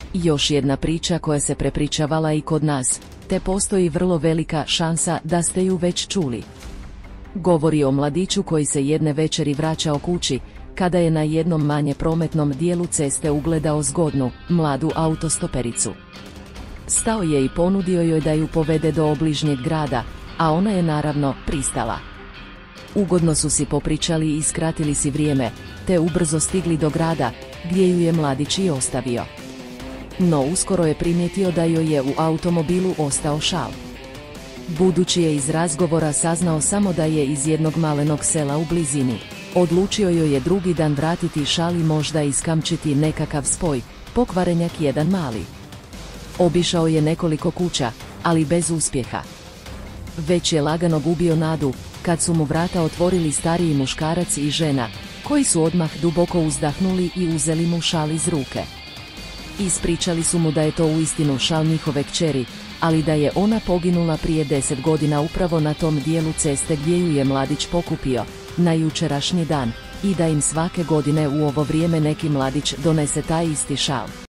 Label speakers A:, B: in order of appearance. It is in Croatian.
A: Još jedna priča koja se prepričavala i kod nas, te postoji vrlo velika šansa da ste ju već čuli. Govori o mladiću koji se jedne večeri vraćao kući, kada je na jednom manje prometnom dijelu ceste ugledao zgodnu, mladu autostopericu. Stao je i ponudio joj da ju povede do obližnjeg grada, a ona je naravno pristala. Ugodno su si popričali i skratili si vrijeme, te ubrzo stigli do grada, gdje ju je mladić i ostavio. No uskoro je primijetio da joj je u automobilu ostao šal. Budući je iz razgovora saznao samo da je iz jednog malenog sela u blizini, odlučio joj je drugi dan vratiti šal i možda iskamčiti nekakav spoj, pokvarenjak jedan mali. Obišao je nekoliko kuća, ali bez uspjeha. Već je lagano gubio nadu, kad su mu vrata otvorili stariji muškarac i žena, koji su odmah duboko uzdahnuli i uzeli mu šal iz ruke. Ispričali su mu da je to uistinu šal njihove kćeri, ali da je ona poginula prije 10 godina upravo na tom dijelu ceste gdje ju je mladić pokupio, na jučerašnji dan, i da im svake godine u ovo vrijeme neki mladić donese taj isti šal.